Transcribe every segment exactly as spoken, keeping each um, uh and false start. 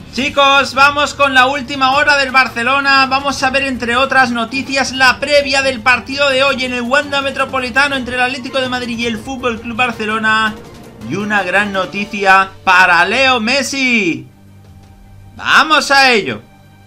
Chicos, vamos con la última hora del Barcelona. Vamos a ver, entre otras noticias, la previa del partido de hoy en el Wanda Metropolitano entre el Atlético de Madrid y el F C Barcelona. Y una gran noticia para Leo Messi. ¡Vamos a ello!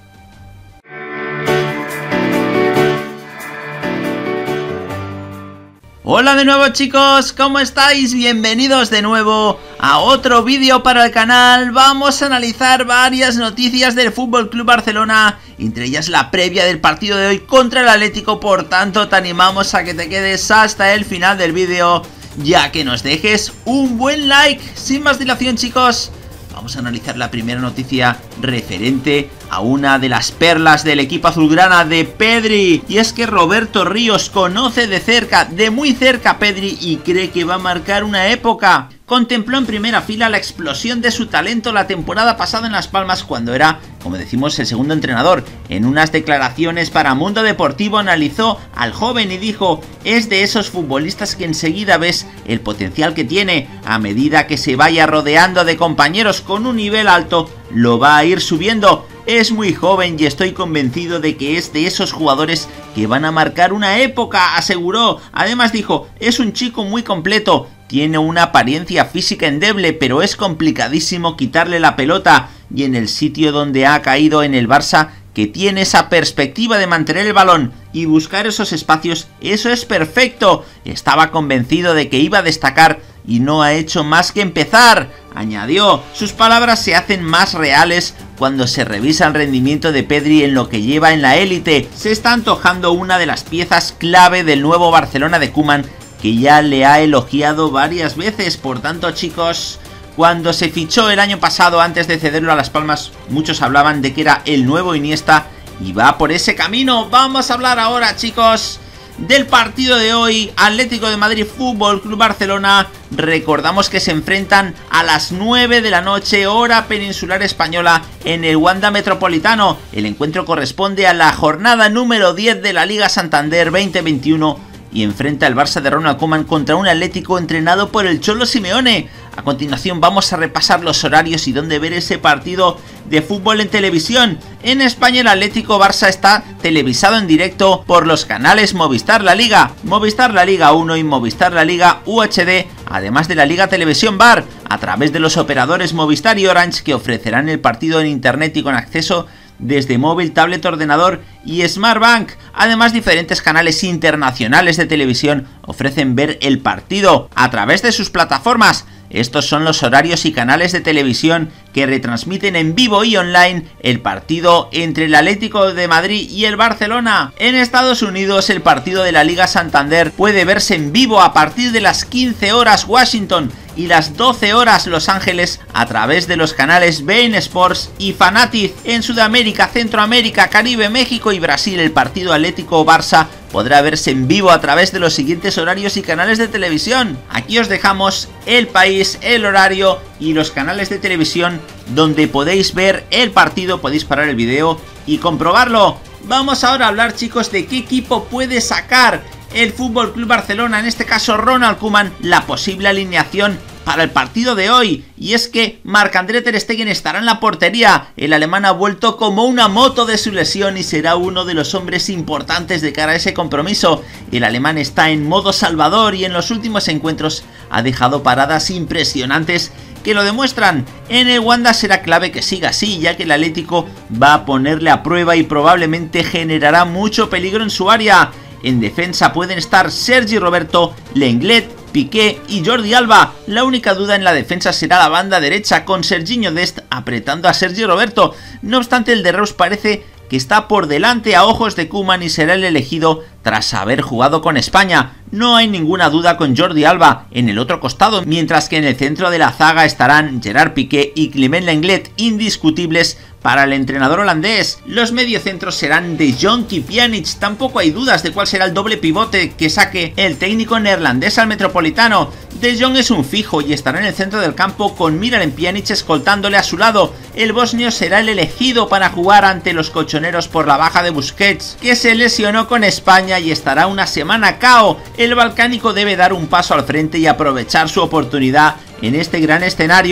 Hola de nuevo, chicos, ¿cómo estáis? Bienvenidos de nuevo a otro vídeo para el canal. Vamos a analizar varias noticias del F C Barcelona, entre ellas la previa del partido de hoy contra el Atlético. Por tanto, te animamos a que te quedes hasta el final del vídeo, ya que nos dejes un buen like. Sin más dilación, chicos, vamos a analizar la primera noticia referente a una de las perlas del equipo azulgrana, de Pedri. Y es que Roberto Ríos conoce de cerca, de muy cerca, a Pedri y cree que va a marcar una época. Contempló en primera fila la explosión de su talento la temporada pasada en Las Palmas, cuando era, como decimos, el segundo entrenador. En unas declaraciones para Mundo Deportivo analizó al joven y dijo: es de esos futbolistas que enseguida ves el potencial que tiene. A medida que se vaya rodeando de compañeros con un nivel alto, lo va a ir subiendo. Es muy joven y estoy convencido de que es de esos jugadores que van a marcar una época, aseguró. Además dijo: es un chico muy completo, tiene una apariencia física endeble, pero es complicadísimo quitarle la pelota, y en el sitio donde ha caído, en el Barça, que tiene esa perspectiva de mantener el balón y buscar esos espacios, eso es perfecto. Estaba convencido de que iba a destacar y no ha hecho más que empezar, añadió. Sus palabras se hacen más reales cuando se revisa el rendimiento de Pedri en lo que lleva en la élite. Se está antojando una de las piezas clave del nuevo Barcelona de Koeman, que ya le ha elogiado varias veces. Por tanto, chicos, cuando se fichó el año pasado, antes de cederlo a Las Palmas, muchos hablaban de que era el nuevo Iniesta, y va por ese camino. Vamos a hablar ahora, chicos, del partido de hoy, Atlético de Madrid F C Barcelona. Recordamos que se enfrentan a las nueve de la noche, hora peninsular española, en el Wanda Metropolitano. El encuentro corresponde a la jornada número diez de la Liga Santander veinte veintiuno y enfrenta al Barça de Ronald Koeman contra un Atlético entrenado por el Cholo Simeone. A continuación vamos a repasar los horarios y dónde ver ese partido de fútbol en televisión. En España el Atlético Barça está televisado en directo por los canales Movistar La Liga, Movistar La Liga uno y Movistar La Liga U H D, además de la Liga Televisión Bar, a través de los operadores Movistar y Orange, que ofrecerán el partido en internet y con acceso desde móvil, tablet, ordenador y Smartbank. Además, diferentes canales internacionales de televisión ofrecen ver el partido a través de sus plataformas. Estos son los horarios y canales de televisión que retransmiten en vivo y online el partido entre el Atlético de Madrid y el Barcelona. En Estados Unidos, el partido de la Liga Santander puede verse en vivo a partir de las quince horas Washington y las doce horas Los Ángeles a través de los canales beIN Sports y Fanatiz. En Sudamérica, Centroamérica, Caribe, México y Brasil, el partido Atlético-Barça podrá verse en vivo a través de los siguientes horarios y canales de televisión. Aquí os dejamos el país, el horario y los canales de televisión donde podéis ver el partido. Podéis parar el video y comprobarlo. Vamos ahora a hablar, chicos, de qué equipo puede sacar el F C Barcelona, en este caso Ronald Koeman, la posible alineación para el partido de hoy. Y es que Marc-André ter Stegen estará en la portería. El alemán ha vuelto como una moto de su lesión y será uno de los hombres importantes de cara a ese compromiso. El alemán está en modo salvador y en los últimos encuentros ha dejado paradas impresionantes que lo demuestran. En el Wanda será clave que siga así, ya que el Atlético va a ponerle a prueba y probablemente generará mucho peligro en su área. En defensa pueden estar Sergi Roberto, Lenglet, Piqué y Jordi Alba. La única duda en la defensa será la banda derecha, con Serginho Dest apretando a Sergi Roberto. No obstante, el de Reus parece que está por delante a ojos de Koeman y será el elegido tras haber jugado con España. No hay ninguna duda con Jordi Alba en el otro costado, mientras que en el centro de la zaga estarán Gerard Piqué y Clement Lenglet, indiscutibles para el entrenador holandés. Los mediocentros serán De Jong y Pjanic. Tampoco hay dudas de cuál será el doble pivote que saque el técnico neerlandés al Metropolitano. De Jong es un fijo y estará en el centro del campo con Miralem Pjanic escoltándole a su lado. El bosnio será el elegido para jugar ante los colchoneros por la baja de Busquets, que se lesionó con España y estará una semana K O. El balcánico debe dar un paso al frente y aprovechar su oportunidad en este gran escenario.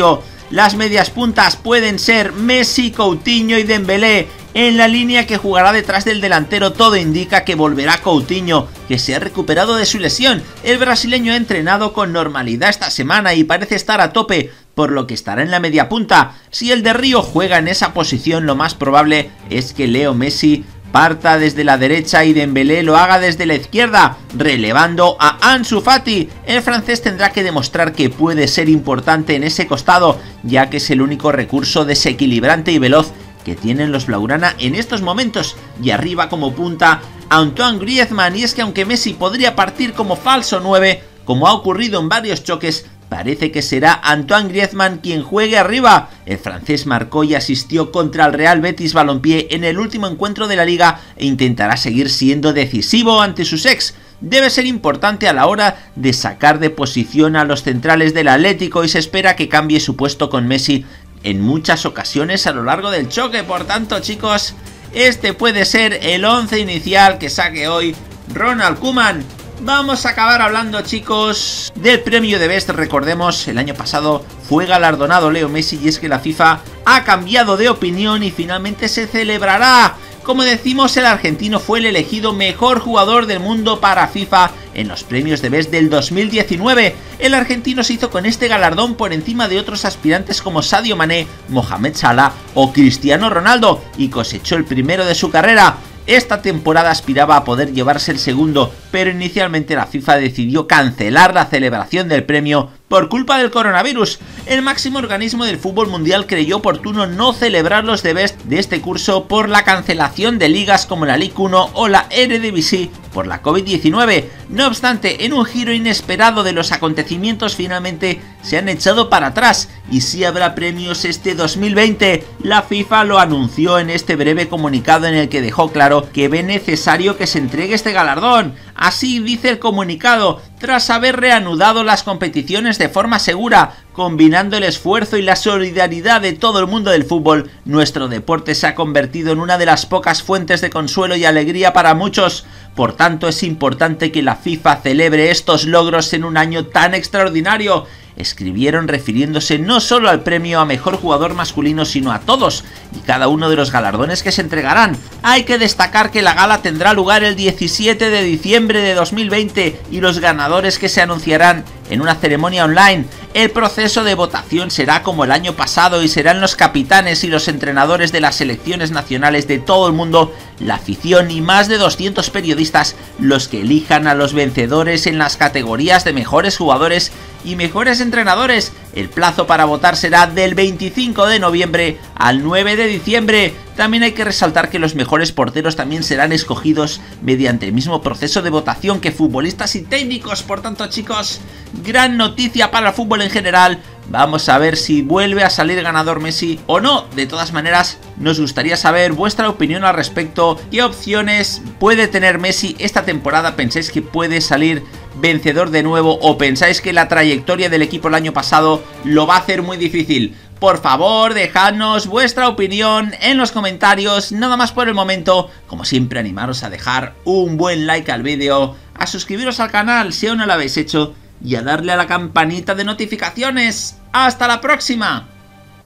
Las medias puntas pueden ser Messi, Coutinho y Dembélé. En la línea que jugará detrás del delantero todo indica que volverá Coutinho, que se ha recuperado de su lesión. El brasileño ha entrenado con normalidad esta semana y parece estar a tope, por lo que estará en la media punta. Si el de Río juega en esa posición, lo más probable es que Leo Messi parta desde la derecha y Dembélé lo haga desde la izquierda, relevando a Ansu Fati. El francés tendrá que demostrar que puede ser importante en ese costado, ya que es el único recurso desequilibrante y veloz que tienen los blaugrana en estos momentos. Y arriba como punta Antoine Griezmann, y es que aunque Messi podría partir como falso nueve, como ha ocurrido en varios choques, parece que será Antoine Griezmann quien juegue arriba. El francés marcó y asistió contra el Real Betis Balompié en el último encuentro de la liga e intentará seguir siendo decisivo ante sus ex. Debe ser importante a la hora de sacar de posición a los centrales del Atlético y se espera que cambie su puesto con Messi en muchas ocasiones a lo largo del choque. Por tanto, chicos, este puede ser el once inicial que saque hoy Ronald Koeman. Vamos a acabar hablando, chicos, del premio de Best. Recordemos, el año pasado fue galardonado Leo Messi y es que la FIFA ha cambiado de opinión y finalmente se celebrará. Como decimos, el argentino fue el elegido mejor jugador del mundo para FIFA en los premios de Best del dos mil diecinueve. El argentino se hizo con este galardón por encima de otros aspirantes como Sadio Mané, Mohamed Salah o Cristiano Ronaldo y cosechó el primero de su carrera. Esta temporada aspiraba a poder llevarse el segundo, pero inicialmente la FIFA decidió cancelar la celebración del premio por culpa del coronavirus. El máximo organismo del fútbol mundial creyó oportuno no celebrar los The Best de este curso por la cancelación de ligas como la Ligue uno o la Eredivisie por la COVID diecinueve. No obstante, en un giro inesperado de los acontecimientos, finalmente se han echado para atrás y sí habrá premios este dos mil veinte. La FIFA lo anunció en este breve comunicado en el que dejó claro que ve necesario que se entregue este galardón. Así dice el comunicado: tras haber reanudado las competiciones de forma segura, combinando el esfuerzo y la solidaridad de todo el mundo del fútbol, nuestro deporte se ha convertido en una de las pocas fuentes de consuelo y alegría para muchos. Por tanto, es importante que la FIFA celebre estos logros en un año tan extraordinario. Escribieron refiriéndose no solo al premio a mejor jugador masculino, sino a todos y cada uno de los galardones que se entregarán. Hay que destacar que la gala tendrá lugar el diecisiete de diciembre de dos mil veinte y los ganadores que se anunciarán en una ceremonia online. El proceso de votación será como el año pasado y serán los capitanes y los entrenadores de las selecciones nacionales de todo el mundo, la afición y más de doscientos periodistas los que elijan a los vencedores en las categorías de mejores jugadores y mejores entrenadores. El plazo para votar será del veinticinco de noviembre al nueve de diciembre. También hay que resaltar que los mejores porteros también serán escogidos mediante el mismo proceso de votación que futbolistas y técnicos. Por tanto, chicos, gran noticia para el fútbol en general. Vamos a ver si vuelve a salir ganador Messi o no. De todas maneras, nos gustaría saber vuestra opinión al respecto. ¿Qué opciones puede tener Messi esta temporada? ¿Pensáis que puede salir vencedor de nuevo o pensáis que la trayectoria del equipo el año pasado lo va a hacer muy difícil? Por favor, dejadnos vuestra opinión en los comentarios. Nada más por el momento. Como siempre, animaros a dejar un buen like al vídeo, a suscribiros al canal si aún no lo habéis hecho y a darle a la campanita de notificaciones. ¡Hasta la próxima!